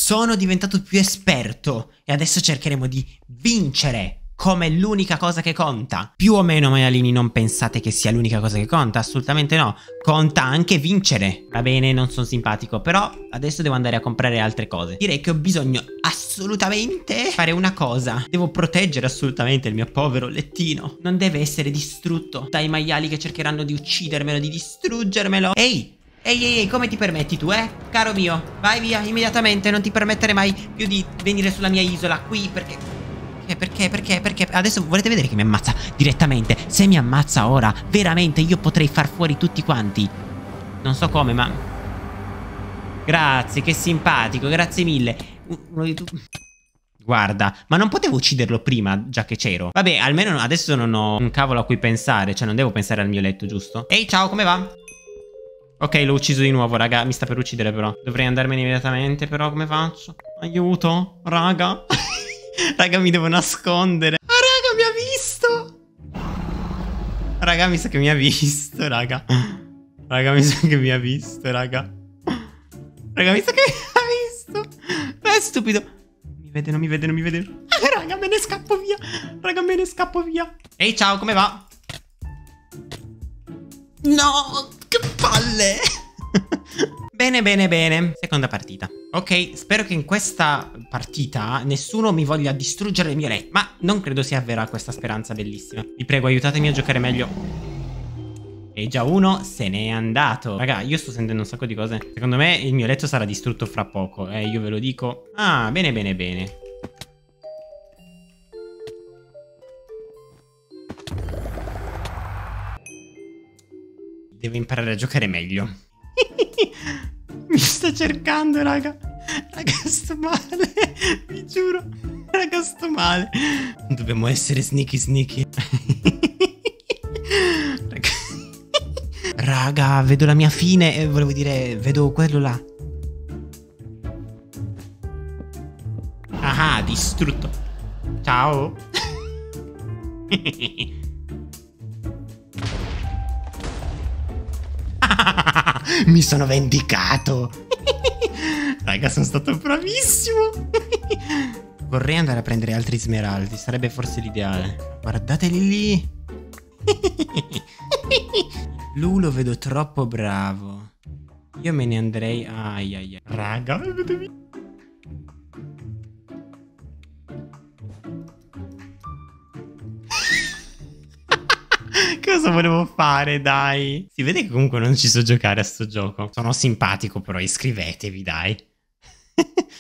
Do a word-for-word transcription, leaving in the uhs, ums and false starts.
Sono diventato più esperto e adesso cercheremo di vincere. Come l'unica cosa che conta. Più o meno, maialini, non pensate che sia l'unica cosa che conta. Assolutamente no. Conta anche vincere. Va bene, non sono simpatico, però adesso devo andare a comprare altre cose. Direi che ho bisogno assolutamente fare una cosa. Devo proteggere assolutamente il mio povero lettino. Non deve essere distrutto dai maiali che cercheranno di uccidermelo, di distruggermelo. Ehi! Ehi, ehi, ehi, come ti permetti tu, eh? Caro mio, vai via immediatamente. Non ti permettere mai più di venire sulla mia isola qui, perché... Perché, perché, perché adesso volete vedere che mi ammazza direttamente. Se mi ammazza ora, veramente io potrei far fuori tutti quanti. Non so come, ma... Grazie, che simpatico, grazie mille. Uno di tu... Guarda, ma non potevo ucciderlo prima, già che c'ero. Vabbè, almeno adesso non ho un cavolo a cui pensare. Cioè non devo pensare al mio letto, giusto? Ehi, ciao, come va? Ok, l'ho ucciso di nuovo, raga. Mi sta per uccidere però. Dovrei andarmene immediatamente, però come faccio? Aiuto, raga. Raga, mi devo nascondere. Ah, raga, mi ha visto. Raga, mi sa che mi ha visto, raga. Raga, mi sa che mi ha visto, raga. Raga, mi sa che mi ha visto. No, è stupido. Mi vede, non mi vede, non mi vede. Ah, raga, me ne scappo via. Raga, me ne scappo via. Ehi, ciao, come va? No, che palle. Bene, bene, bene. Seconda partita. Ok, spero che in questa partita nessuno mi voglia distruggere il mio letto. Ma non credo sia vera questa speranza bellissima. Vi prego, aiutatemi a giocare meglio. E già uno se n'è andato. Raga, io sto sentendo un sacco di cose. Secondo me il mio letto sarà distrutto fra poco. Eh, io ve lo dico. Ah, bene, bene, bene. Devo imparare a giocare meglio. Mi sta cercando, raga. Raga, sto male. Vi giuro. Raga, sto male. Dobbiamo essere sneaky sneaky. Raga. Raga, vedo la mia fine. E volevo dire, vedo quello là. Ah, distrutto. Ciao. Mi sono vendicato. Raga, sono stato bravissimo. Vorrei andare a prendere altri smeraldi. Sarebbe forse l'ideale. Guardateli lì. Lui lo vedo troppo bravo. Io me ne andrei. Ai ai ai. Raga, vedevi. Cosa volevo fare, dai? Si vede che comunque non ci so giocare a sto gioco. Sono simpatico, però iscrivetevi, dai.